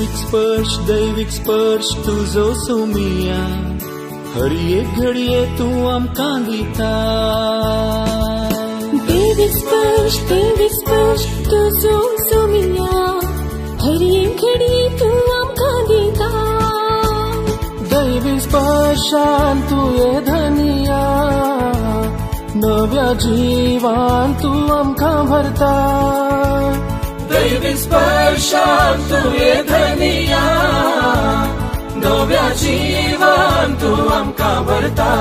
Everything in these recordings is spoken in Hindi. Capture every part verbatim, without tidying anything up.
दैविक स्पर्श दैविक स्पर्श तुजो सोमिया हर एक घडये तू आमकां दिता दैविक स्पर्श दैविक स्पर्श तुजो सोमिया हर एक घडये तू आमकां दिता दैविक स्पर्शान तुये धनिया नव्या जीवान तू आमकां भरता दैविक स्पर्शान तुये धनिया नव्या जीवान तू आमकां भरता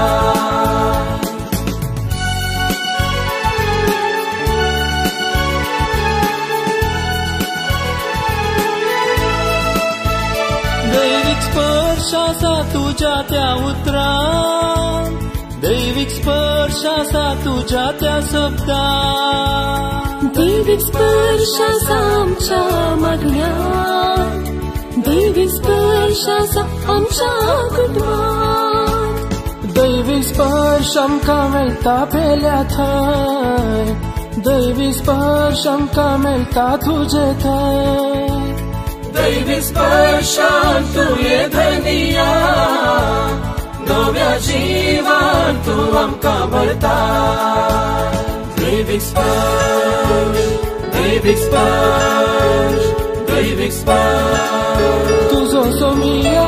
दैविक स्पर्श आसा तुज्या त्या उतरां दैविक स्पर्श आसा तुज्या त्या शब्दां दैविक स्पर्श आसा आमच्या मागण्यांत दैविक स्पर्श आसा आमच्या कुटुंबांत दैविक स्पर्श आमकां मेळटा पेल्या थंय दैविक स्पर्श आमकां मेळटा तुजे थंय दैविक स्पर्शान तुये धनिया नव्या जीवान तू आमकां भरता दैविक स्पर्श दैविक स्पर्श दैविक स्पर्श तुजो सोमिया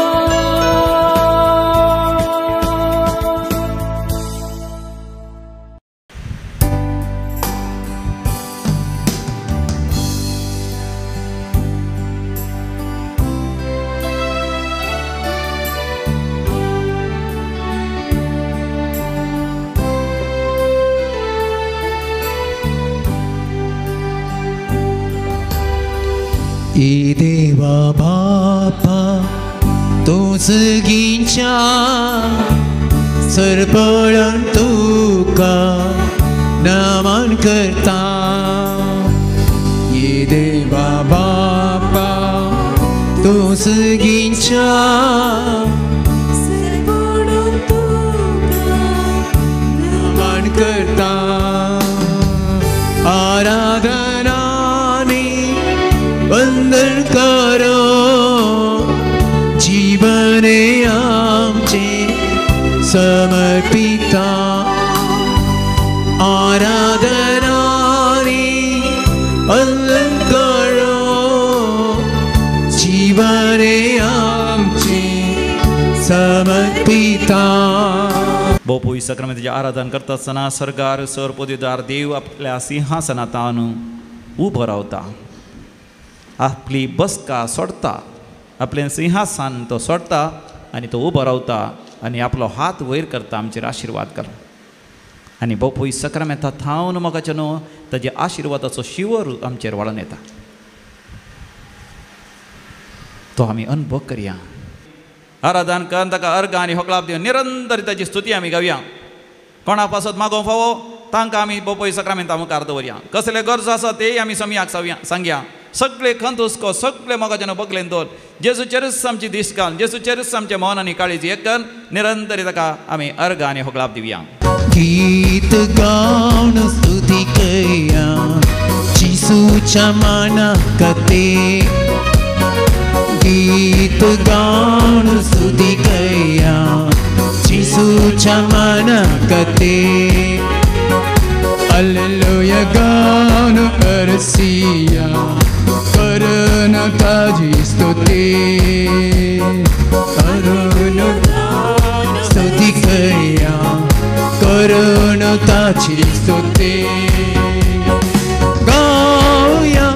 이 대와 바파 도스긴차 सरपळण तुका नमन करता ये देवा बापा दोसगींच्या सरपळण तुका नमन करता आराधनाने वंदन करो जीवने आमचे समर्पिता आराधनाने वंदन करो जीवने आमचे समर्पिता बहुपोई सक्रामेंताचे आराधन करता आसतना सरकार सरपदवीदार देव आपल्या सिंहासनांत उबो रावता आपली बसका सोडता आपलें सिंहासन तो सोडता आनी तो उबो रावता आनी आपलो हात वयर करता आमचेर आशिर्वाद कर आनी बहुपोई सक्रामेंतां थावन मोगाचे न्हू ताजे आशिर्वादाचो शिवर आमचेर वाळून येता तो आमी अनुभव करया आराधन करून ताका अर्घ आनी होकलाप दिवन निरंतर ताची स्तुती आमी गावया कोणा पासत मागोवंक फावो तांकां आमी बहुपोई सक्रामेंतां मुखार दवरया कसले गरजो आसा तेय आमी सम्याक सांगया सगळे खंत हुस्को सगळे मोगाच्यान बगलेन दवर जेजूचेरच आमची दिश्ट घाल जेजूचेरच आमच्या मौन आनी काळजी एक कर निरंतर ताका आमी अर्घ आनी होकलाप दिवया गीत गावन स्तुती करया जिसूच्या मानाकते गीत गावन स्तुती करया जिसूच्या मानाकते Alleluia गान करसिया करण ताजी स्तुती करण स्तुती करया करण ताजी स्तुती गाऊया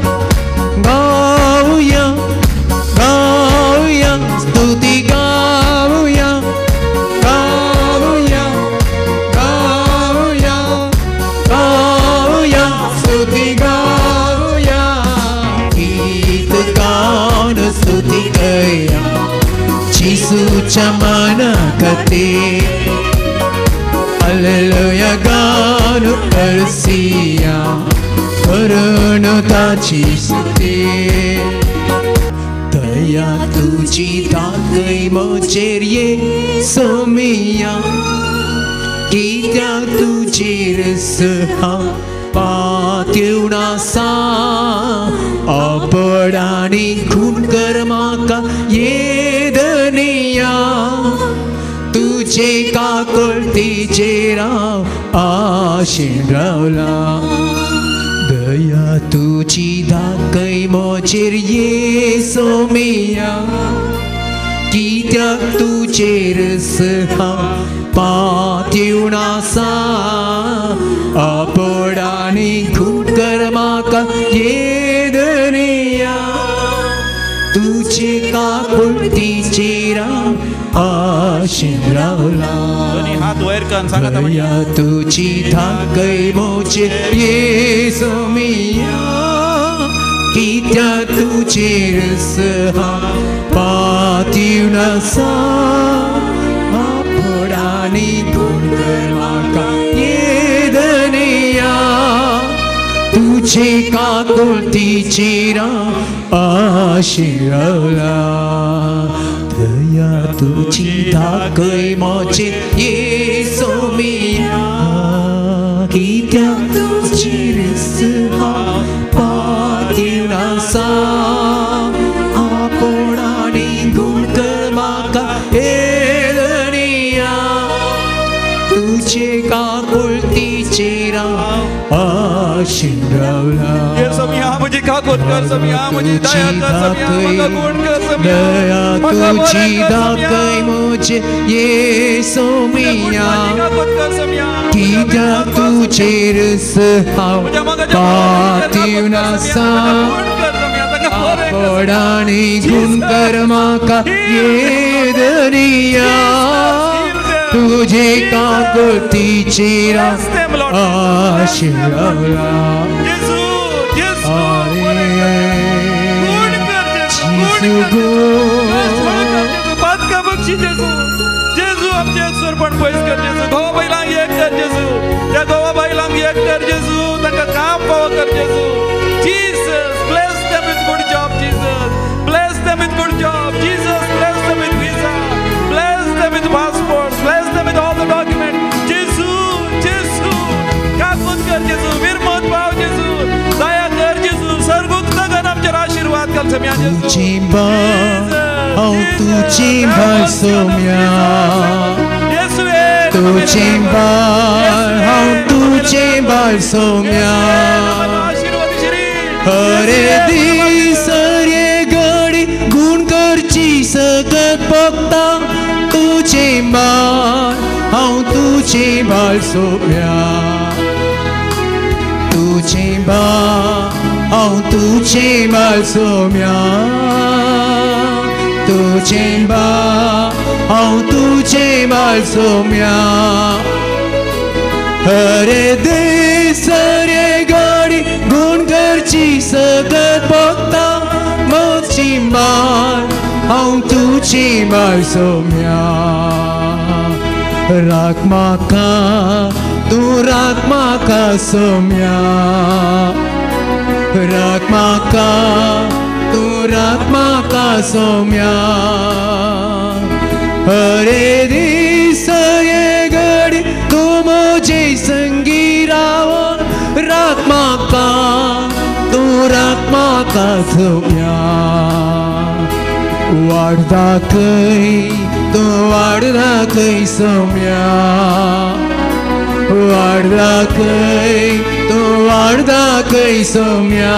गाऊया गाऊया स्तुती गाऊया गाऊया गाऊया गाऊया स्तुती गाऊया गीत गान स्तुती करया जिसूच्या मानाकते Alleluia गान करसिया करण ताची स्तुती दया तुझी दाखय म्हजेर येसू मिया कित्याक तुजेर सहा पातून आसा आपडानी खून कर म्हाका येदनिया तुझे काकुळतीचेर हांव आशेन रावला दया तुझी दाखय म्हजेर येसो मिया कित्याक तुजेर हांव पातयेवन आसा आपडानी खून कर म्हाका येदनिया तुझे काकुळतीचेर हांव आशेन रावला हात वयर कर सांगात दया तुझी दाखय म्हजेर येसो मिया कित्याक तुजेर हांव पातयेवन आसा आपडानी खून कर म्हाका येदनिया तुझे काकुळतीचेर हांव आशेन रावला दया तुझी दाखय म्हजेर येसो मिया कित्याक तुजेर हांव पातयेवन आसा आपणानी खून कर म्हाका येदनिया तुझे काकुळतीचेर हांव आशेन रावला म्हजी काकुळ कर समिया म्हजी दया कर समिया म्हाका खून कर समिया दया तुझी दाखय म्हजेर येसो मिया कित्याक तुजेर हांव पातयेवन आसा आपणानी खून कर म्हाका येदनिया तुझे काकुळतीचेर हांव आशेन रावला जेजू आमचे सरपण पयस कर जेजू घोवा बायलांक एक कर जेजू त्या घोवा बायलांक एक कर जेजू तांकां काम फावो कर जेजू Jesus bless them with good job Jesus bless them with good job Jesus bless them with visa bless them with passports bless them with all the documents जेजू जेजू काकून कर जेजू विरमत पाव जेजू दया कर जेजू सर्गुक्त गण आमचेर आशीर्वाद घाल समिया जेजू हांव तुझी बाळ सोम्या तुझे बाळ हांव तुझे बाळ सोम्या हरे दीस रे घडी गुण करची सगळ्यात बघता तुझे बाळ हांव तुझे बाळ सोम्या तुझे बाळ हांव तुझे बाळ सोम्या तुझे बाळ हांव तुझे बाळ सोम्या हरे दीस रे घडी गुण करची सगळ्यात बघता म्हजी बाळ हांव तुझे बाळ सोम्या राख म्हाका तूं राख म्हाका सोम्या राख म्हाका तूं राख म्हाका सोम्या हरे दीस हे घडी तूं म्हजे संगी रावन राख म्हाका तूं राख म्हाका सोम्या वाट दाखय तूं वाट दाखय सोम्या वाट दाखय तूं वाट दाखय सोम्या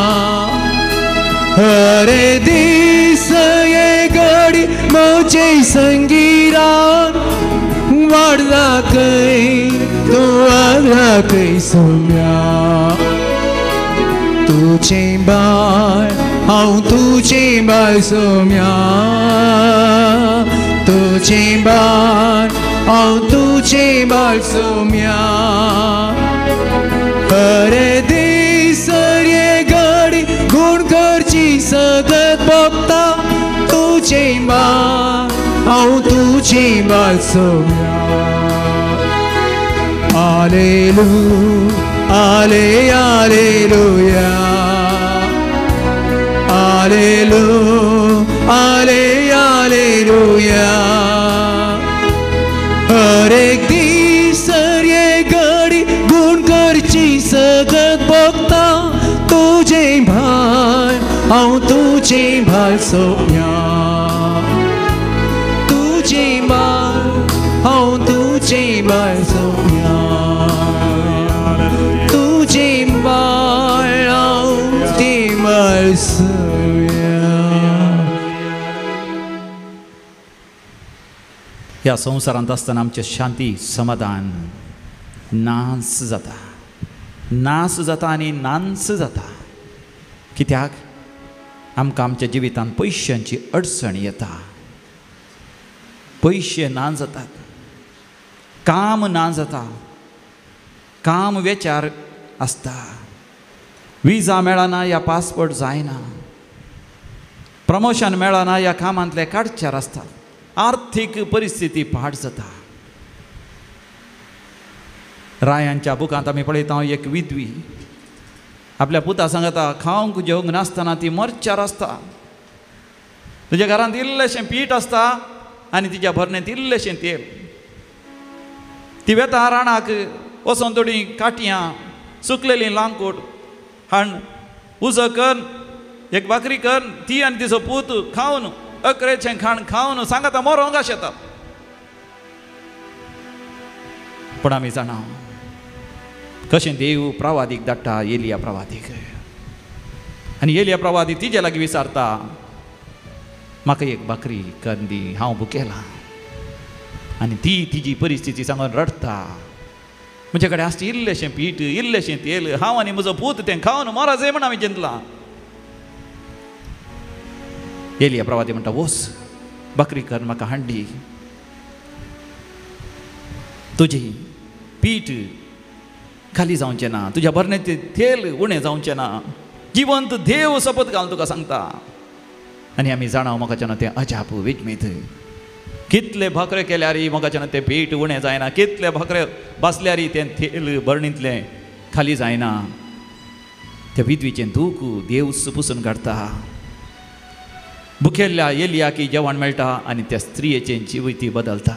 हरे दीस हे घडी म्हजे संगी रावन वाट दाखय तूं वाट दाखय सोम्या तुझे बाळ हांव तुझे बाळ सोम्या तुझे बाळ हांव तुझे बाळ सोम्या हरे दीस रे घडी गुण करची सगळ्यात बघता तुझे बाळ हांव तुझे बाळ सोम्या आलेलू आले आलेलुया आलेलू आले आलेलुया हर एक दीस रे घडी गुण करची सगळ्यात बघता तुझे भाळ माल सोम्या तुझे माल हांव तुझे माल सोम्या तुझे माल हांव तुझे माल सोम्या. ह्या संवसारांत आसतना आमचें शांती समाधान नास जाता नास जाता आनी नांस जाता. कित्याक आमकां आमच्या जिवितांत पयशांची अडचण येता. पयशे ना जातात, काम ना जाता, काम वेचार आसता, विजा मेळना या पासपोर्ट जायना, प्रमोशन मेळना या कामांतले काडचार आसतात, आर्थीक परिस्थिती पाड जाता. रायांच्या बुकांत आमी पळयता एक विधवी आपल्या पुता सांगता खावंक जेवंक नासतना ती मरचार आसता. तुज्या घरांत इल्लेशें पीठ आसता आनी तिच्या भरणेंत इल्लेशें तेल. ती वेता रानाक वचोन थोडी काटयां सुकलेलीं लांकूड हाड उजो कर, एक भाकरी कर, ती आनी तिचो पूत खावन अकरेचें खाण खावन सांगता मरोंक अशें येता. पूण आमी जाणा कशें देव प्रवादीक धाडटा, एलिया प्रवादीक. आनी एलिया प्रवादी तिजे लागीं विचारता म्हाका एक भाकरी कंदी हांव भुकेलां. आनी ती तिजी परिस्थिती सांगून रडता म्हजे कडेन आसता इल्लेशें पीठ इल्लेशें तेल, हांव आनी म्हजो पूत तें खावन मरा जाय म्हण आमी चिंतलां. एलिया प्रवादी म्हणटा वस भाकरी कर म्हाका हांडी. तुजी पीठ खाली जावचें ना, तुज्या भरणेचें तेल उणें जावचें ना, जिवंत देव सपत घाल तुका सांगता. आनी आमी जाणां मोगाच्यान तें अजाप विजमीत. कितले भाकरे केल्यारय मोगाच्यान तें पीठ उणें जायना, कितले भाकरे बसल्यारय तें तेल भरणींतलें खाली जायना. त्या विधवीचें दूख देव पुसून काडटा. भुकेल्ल्या एलियाकी जेवण मेळटा आनी त्या स्त्रियेचें जिवीत बदलता.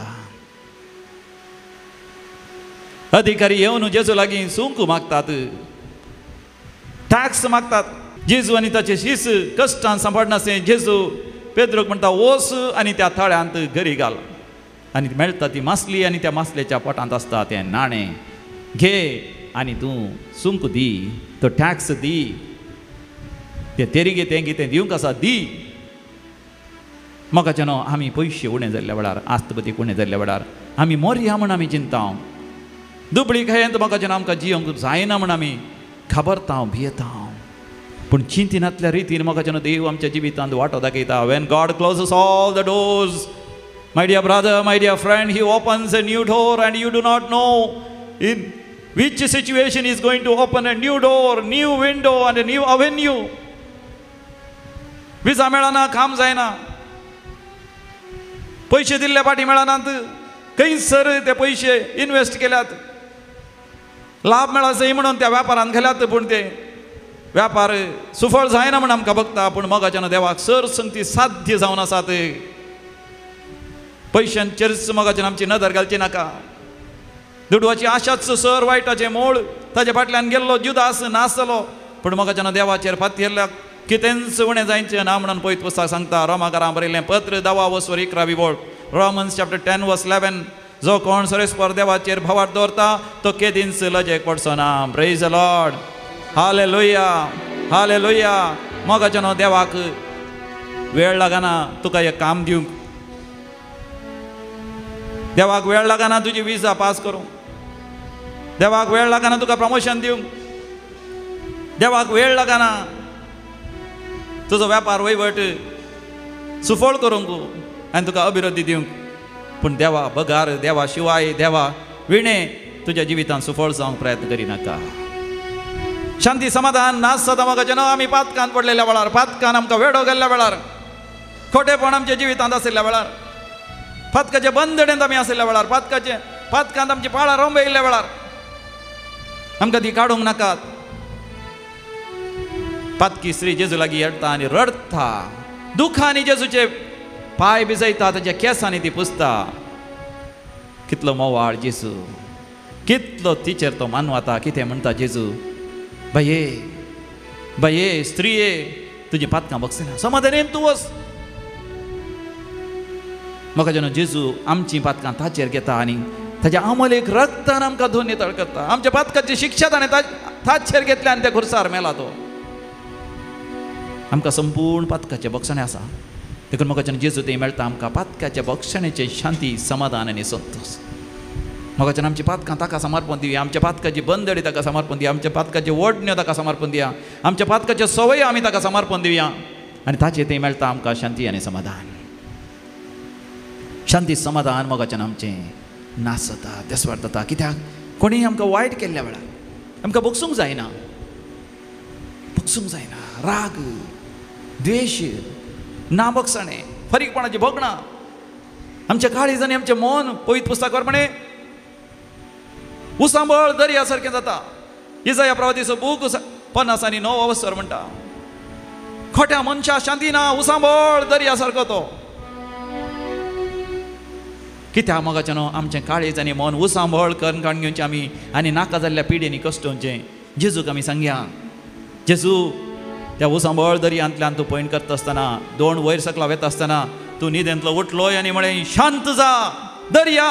अधिकारी येवन जेजू लागीं सूंक मागतात, टॅक्स मागतात. जेजू आनी ताचे शीस कश्टान सांबाळनासलें जेजू पेद्रोक म्हणटा वस आनी त्या थळ्यांत घरी घाल. आनी मेळटा ती मासली आनी त्या मासलेच्या पोटांत आसता तें नाणें. घे आनी तूं सूंक दी, तो टॅक्स दी, तें तेरिगे तें कितें दिवंक आसा दी. मोगाच्यान आमी पयशे उणें जाल्ल्या वेळार, आस्तबदीक उणें जाल्ल्या वेळार आमी मोरया म्हूण आमी चिंता. दुबळी खायेंत मोगाच्यान आमकां जियोंक जायना म्हूण आमी घाबरता भियेता. पूण चिंतिनातल्या रितीन मोगाच्यान देव आमच्या जिवितांत वाटो दाखयता. When God closes all the doors, my dear brother, my dear friend, he opens a new door and you do not know in which situation is going to open a new door, new window and a new avenue. Visa मेळना, काम जायना, पैसे दिल्ले पाटी मेळनात, खंयसर ते पैसे इन्वेस्ट केल्यात, लाभ मेळा जाय म्हणून त्या व्यापारांत गेल्यात, पूण ते व्यापार सुफळ जायना म्हण आमकां बघता. पूण मोगाच्यान देवाक सर संगती साध्य जावन आसात. पयशांचेरच मोगाच्यान आमची नदर घालची नाका. दुडवाची आशाच सर वायटाचें मोळ, ताच्या फाटल्यान गेल्लो जुदास नासलो, पूण मोगाच्यान देवाचेर फातयेल्ल्या कितेंच उणें जायचें ना म्हणून पळयत पुस्तक सांगता. रोमाकारां बरयल्लें पत्र दवा वसवर इकरावी बोळ, Romans chapter ten verse eleven. जो कोण सरेस्पर देवाचेर भावार्थ दवरता तो केदींच लजेक पडचो ना. Praise the lord, hallelujah, hallelujah. मोगाच्यान देवाक वेळ लागना तुका एक काम दिवंक, देवाक वेळ लागना तुजी विजा पास करूंक, देवाक वेळ लागना तुका प्रमोशन दिवंक, देवाक वेळ लागना तुजो वेपार वैवट सुफळ करूंक आनी तुका अभिवृद्धी दिवंक. पूण देवा बगार, देवा शिवाय, देवा विणे तुज्या जिवितांत सुफळ जावंक प्रयत्न करिनाका. शांती समाधान नास जाता मोगाच्यान आमी पातकांत पडलेल्या वेळार, पातकान आमकां वेडो गेल्ल्या वेळार, खोटेपण आमच्या जिवितांत आशिल्ल्या वेळार, पातकाचे बंदडेंत आमी आशिल्ल्या वेळार, पातकाचे पातकांत आमची पाळां रोंबयल्ल्या वेळार आमकां ती काडूंक नाकात. पातकी स्त्री जेजू लागीं येता आनी रडता, दुखांनी जेजूचे पाय भिजयता, ताच्या केंसांनी ती पुसता. कितलो मोवाळ जेजू, कितलो तिचेर तो मानवता. कितें म्हणटा जेजू, भये भये स्त्रिये, तुझी पातकां बगसिना समाधानेन तूं वच म्हाका जेन्ना जेजू आमची पातकां ताचेर घेता आनी ताच्या अमोलेक रक्तान आमकां धुवन नितळ करता आमच्या पातकाची शिक्षा ताणें ताचेर घेतल्या आनी त्या खुर्सार मेला तो आमकां संपूर्ण पातकाचें बक्षणें आसा देखून म्हाका जेन्ना जेजू थंय मेळटा आमकां पातकाच्या बक्षणेचें शांती समाधान आनी संतोश म्हाका जेन्ना आमची पातकां ताका समर्पण दिवया आमच्या पातकाची बंदडी ताका समर्पण दिया आमच्या पातकाचे ओडण्यो ताका समर्पण दिया आमच्या पातकाच्यो सवय आमी ताका समर्पण दिवया आनी ताचेर थंय मेळटा आमकां शांती आनी समाधान शांती समाधान मोगाच्यान आमचें नास जाता देसवार जाता कित्याक कोणीय आमकां वायट केल्ल्या वेळार आमकां बगसूंक जायना बगसूंक जायना राग द्वेश नाबगसणें फरीकपणाची भोगणां आमच्या काळीजांनी आमचें मन पवित्र पुस्तकावर म्हणे उसांबळ दर्या सारकें जाता इजाया प्रवादीचो बूक पन्नास आनी णव अवसर म्हणटा खोट्या मनशा शांती ना उसांबळ दर्या सारको तो कित्याक मोगाचें न्हू आमचें काळीज आनी मन उसांबळ करून काडून घेवचें आमी आनी नाका जाल्ल्या पिडेनी कश्टोवचें जेजूक आमी सांगया जेजू त्या उसांबळ दर्यांतल्यान तूं पयण करता आसतना दोन वयर सकला वेता आसतना तूं न्हिदेंतलो उठलोय आनी म्हळें शांत जा दर्या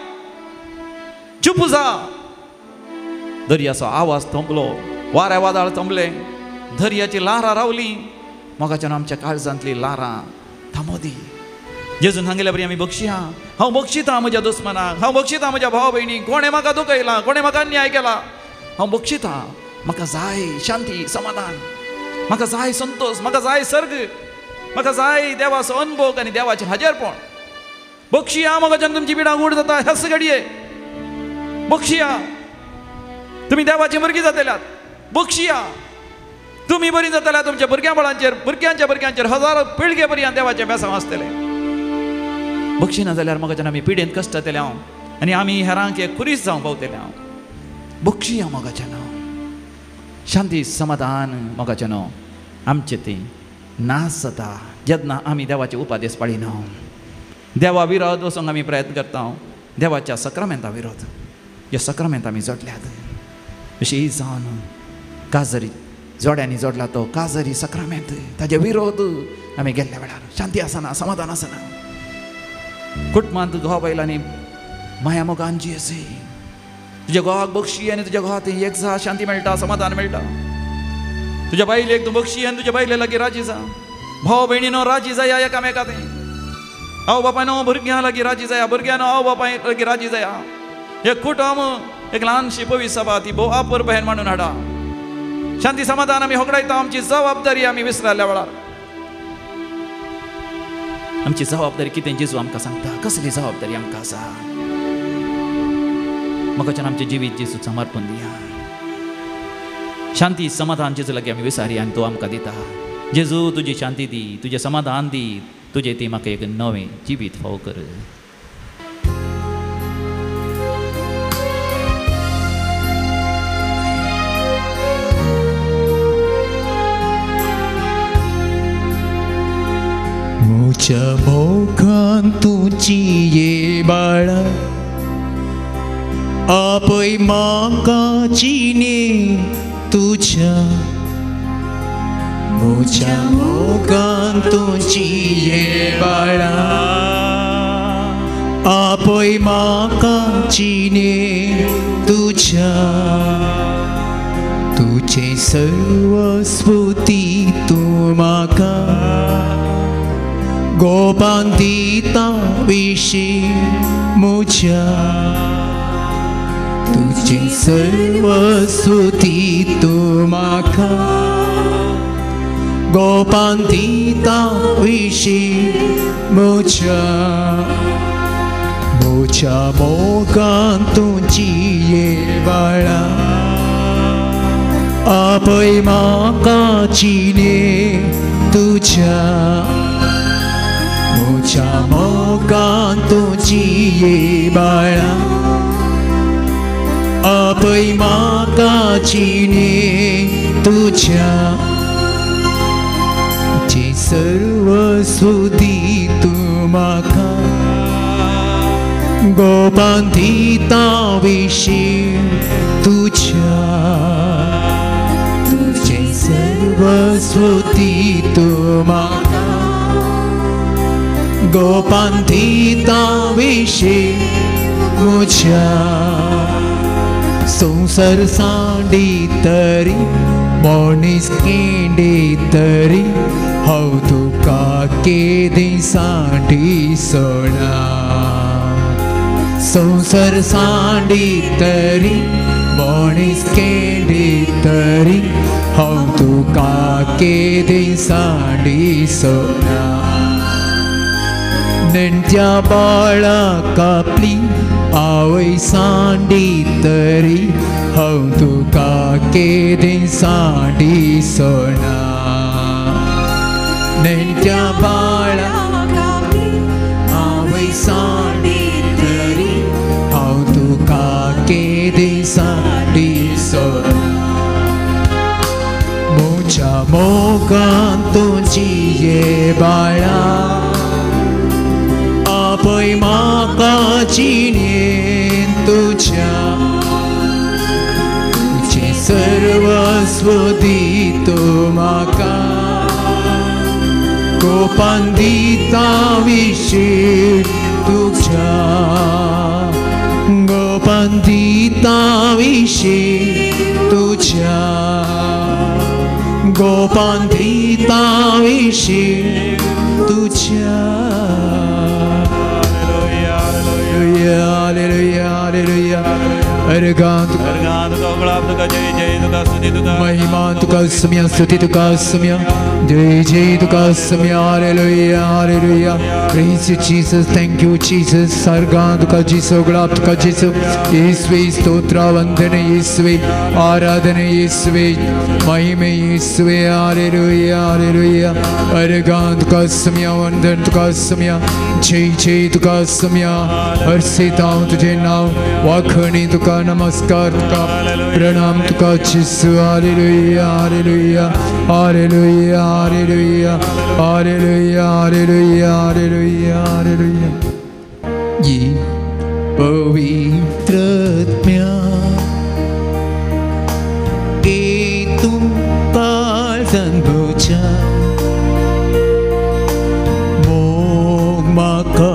चुप जा दर्याचो आवाज थंबलो वाऱ्या वादळ थंबले दर्याची लारां रावली मोगाच्यान आमच्या काळजांतली लारां थांबोदी जेजून सांगिल्ल्या बरी आमी बक्षिया हांव बक्षिता म्हज्या दुस्मनाक हांव बक्षिता म्हज्या भाव भयणीक कोणें म्हाका दुखयला कोणें म्हाका अन्याय केला हांव बक्षिता म्हाका जाय शांती समाधान म्हाका जाय संतोष म्हाका जाय सर्ग म्हाका जाय देवाचो अनुभव आनी देवाचें हाजेरपण बक्षिया मोगाच्यान तुमची पिडां उड जाता ह्याच घडये बक्षिया तुमी देवाची भुरगीं जातल्यात बक्षिया तुमी बरी जातल्यात तुमच्या भुरग्यां बळांचेर भुरग्यांच्या भुरग्यांचेर हजारो पिळगे पर्यंत देवाचें बेसांव आसतलें बक्षी ना जाल्यार मोगाच्यान आमी पिडेंत कश्ट जातले हांव आनी आमी हेरांक एक खुरीस जावंक पावतले हांव बक्षिया मोगाच्यान शांती समाधान मोगाच्यान आमचें तें नास जाता जेन्ना आमी देवाचे उपादेश पाळिना देवा विरोध वचोंक आमी प्रयत्न करता देवाच्या सक्रामेंता विरोध ह्या सक्रामेंत आमी जोडल्यात अशी जावन काजरी जोड्यांनी जोडला तो काजरी सक्रामेंत ताजे विरोध आमी गेल्ल्या वेळार शांती आसना समाधान आसना कुटुंबांत घोव बायलांनी माया मोगान जी अशी तुज्या घोवाक बक्षी आनी तुज्या घोवाक एक जा शांती मेळटा समाधान मेळटा तुज्या बायलेक तूं बक्षी आनी तुज्या बायले लागीं राजी जा भाव भयणीनो राजी जाया एकामेका थंय आवय बापायनो भुरग्यां लागीं राजी जाया भुरग्यानो आवय बापाय लागीं राजी जाया एक कुटुंब एक ल्हानशी पवित्र सभा ती भोव आपर बहन म्हणून हाडा शांती समाधान आमी होगडायता आमची जबाबदारी आमी विसरल्या वेळार आमची जबाबदारी कितें जेजू आमकां सांगता कसली जबाबदारी आमकां आसा मोगाच्यान आमचें जिवीत जेजू समर्पण दिया शांती समाधान जेजू लागीं आमी विसारी आनी तो आमकां दिता जेजू तुजी शांती दी तुजें समाधान दी तुजें ती म्हाका एक नवें जिवीत फाव कर म्हज्या मोगान तुजी ये बाळा आपय म्हाका चिने तुज्या म्हज्या मोगान तुजी ये बाळा आपय म्हाका चिने तुज्या तुजें सर्वस्वती तूं म्हाका गोपान दिता विशीं म्हज्या तुजें सर्वस्वती तूं म्हाका गोपान दिता विशीं म्हज्या म्हज्या मोगान तुजी ये बाळा आपय म्हाका चिने तुज्या म्हज्या मोगान तुजी ये बाळा आपय म्हाका चिने तुज्या तुजें सर्वस्वती तूं म्हाका गोपान दिता विशीं तुज्या तुजें सर्व सर्वस्वती तुमाका गोपांधिता विषय मुझ्या संसार सांडी तरी मोनिस केंडी तरी हाउ तुका केदी सांडी सोना संसार सांडी तरी मोनिस केंडी तरी हाउ तुका केदी सांडी सोना नेंट्या बाळा कापली आवय सांडी तरी हाउ तुका केदी सांडी सोना नेंट्या बाळा आवय सांडी तरी हाउ तुका केदी सांडी सोना मुझ्या मोगान तुझी ये बाळा पै म्हाका चिनेन तुझ्या तुझे सर्वस्व दितो म्हाका गोपान दिता विशेष तुझ्या गोपान दिता विशेष तुझ्या गोपान दिता विशेष तुझ्या Hallelujah, hallelujah. Argan tu Argan tu kau tuka jai jai tuka stuti tuka महिमा तुका सम्या स्तुति तुका सम्या जय जय तुका सम्या Hallelujah, hallelujah. Praise you Jesus, thank you Jesus. Argan तुका जीसो गुलाब तुका जीसो यीशुवे स्तोत्र वंदन यीशुवे आराधन यीशुवे महिमा यीशुवे Hallelujah, hallelujah. Argan तुका सम्या वंदन तुका सम्या जय जय तुका सम्या अर्सिता तुझे नाम वाखणी तुका नमस्कार तुका प्रणाम तुका जिसु hallelujah hallelujah hallelujah hallelujah hallelujah hallelujah hallelujah hallelujah ये पवित्र आत्म्या ए तुम पालन बुझा मोग माका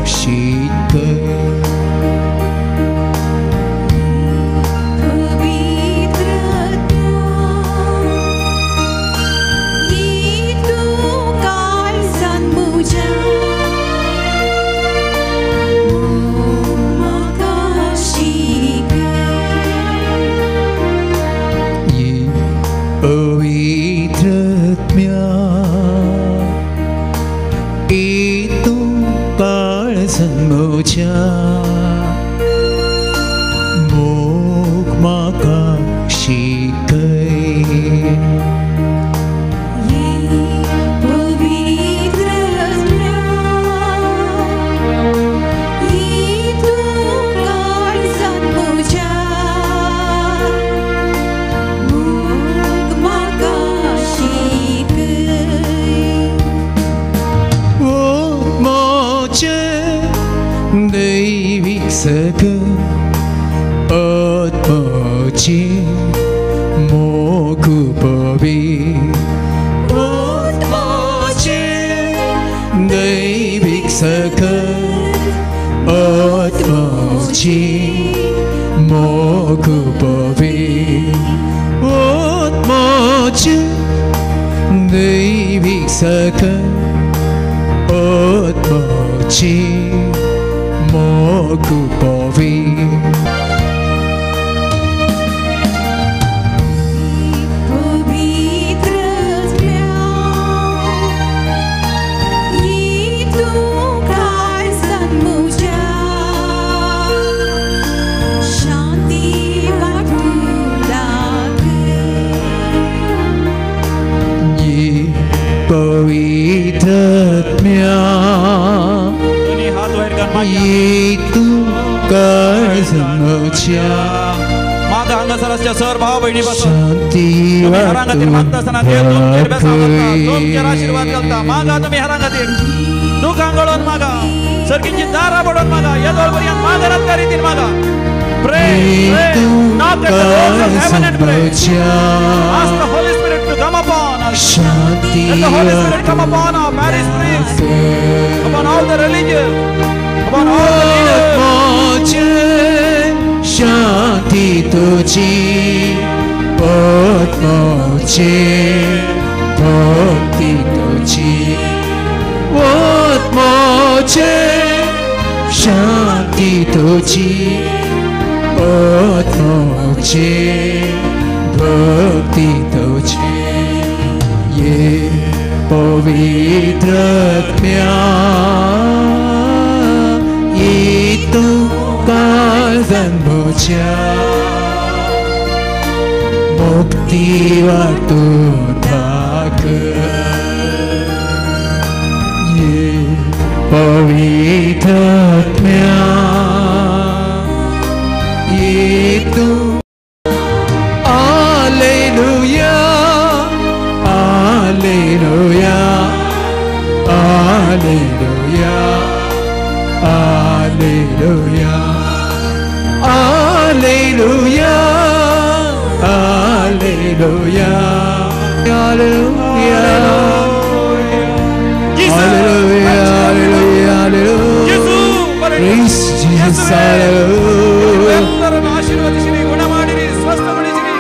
मोग माका शिकय पवित्र तू काळजात म्हज्या मोग म्हाका शिकय ओ मोचे दैविक सगळ आत्माची मोग पवी आत्माचे दैविक सगळ आत्माची मोग पवी आत्माचे दैविक सगळ आत्माची मोग पवी पवित्र आत्म्या ये तू काळजात म्हज्या मागा हांगासरच्या सर भाव भयणी शांती हारांगातीर मागता आसतना देव तुमचेर बेसा मारता तुमचेर आशीर्वाद घालता मागा तुमी हारांगातीर दुखां गळोवन मागा सर्गींची दारां पडोवन मागा येदोळ पर्यंत मागनात त्या रितीन मागा Pray, pray, knock at the doors of heaven and pray. Ask the Holy Spirit to come upon us. Shanti Let the Holy Spirit come upon our parish priests, upon all the religious, upon all the leaders. मुझे शांति तुझी बहुत मुझे भक्ति तुझी बहुत मुझे शांति तुझी बहुत मुझे भक्ति तुझी ये पवित्र आत्मा ये तू काजन मुझे मुक्ति वाटू थाक ये पवित्र आत्मा ये तू Alleluia Alleluia Alleluia Alleluia Alleluia Alleluia Alleluia Alleluia Alleluia Alleluia Praise Jesus Alleluia ಎಲ್ಲರನ್ನು ಆಶೀರ್ವದಿಸಿರಿ, ಗುಣ ಮಾಡಿರಿ, ಸ್ವಸ್ಥಗೊಳಿಸಿರಿ.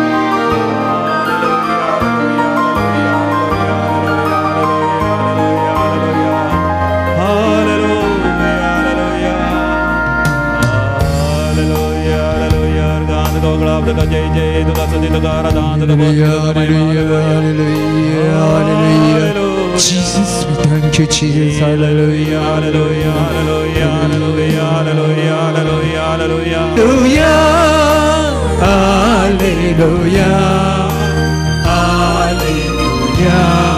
जय जय दुका सदी दुका आराधना दुका Jesus, we thank you, Jesus. Hallelujah, hallelujah, hallelujah, hallelujah, hallelujah, hallelujah, hallelujah, hallelujah, hallelujah,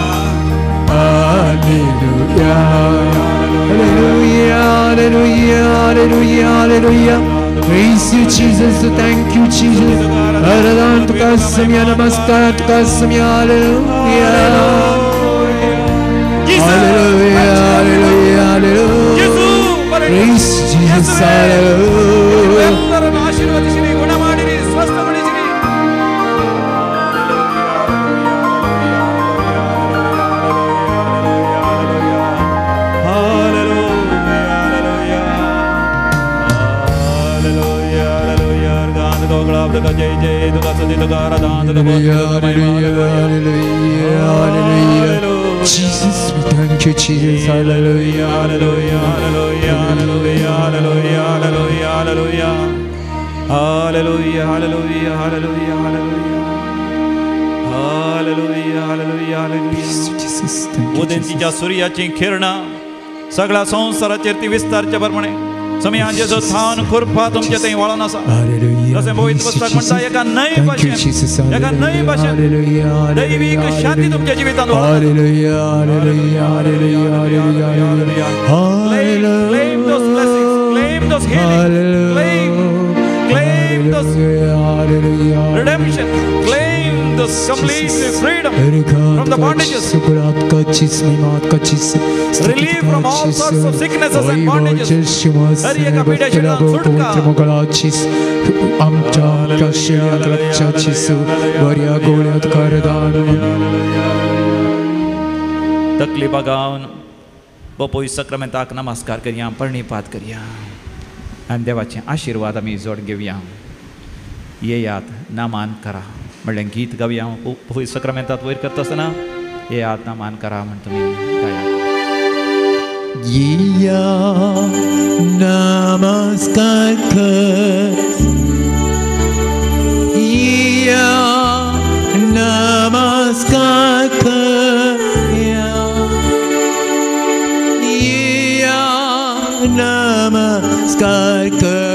hallelujah, hallelujah, hallelujah, hallelujah, hallelujah. Praise you, Jesus. Thank you, Jesus. Aradhan tuka samya, namaskar tuka samya. Hallelujah. Hallelujah, hallelujah, hallelujah. Praise Jesus. Hallelujah. ಎಲ್ಲರನ್ನು ಆಶೀರ್ವದಿಸಿರಿ, ಗುಣ ಮಾಡಿರಿ, ಸ್ವಸ್ಥಗೊಳಿಸಿರಿ. जय जय दुका सदी दुका आराधना दुका Jesus, we thank you, Jesus. Hallelujah, hallelujah, hallelujah, hallelujah, hallelujah, hallelujah, hallelujah, hallelujah, hallelujah, hallelujah, hallelujah, hallelujah, hallelujah. Jesus, thank you, उदयंतीच्या सूर्याची किरणा सगळा संसाराचेरती विस्तारचे प्रमाणे समयांचे थान खुरपा तुमचे थंय वळोन आसा. जशें पवित्र पुस्तक म्हणटा, एका नई भाशेन एका नई भाशेन दैवीक शांती तुमच्या जिवितांत वळोन. Claim those blessings, claim those healings, claim, claim those redemption, claim those complete freedom from the bondages, relief from all sorts of sicknesses and bondages. हर एक पीडेशिना सुटका. आमच्या प्रशयात रक्षाची बऱ्या गोळ्यात करदान तकली बगावन बपोई सक्रामेंताक नमस्कार करया, प्रणिपात करया आनी देवाचे आशीर्वाद आमी जोड घेवया. येयात नामान करा म्हणलें गीत गावया. बपोई सक्रामेंतांत वयर करता आसतना येयात नामान करा म्हण तुमी गाया. Yiya namaskar kar Yiya namaskar kar Yiya namaskar kar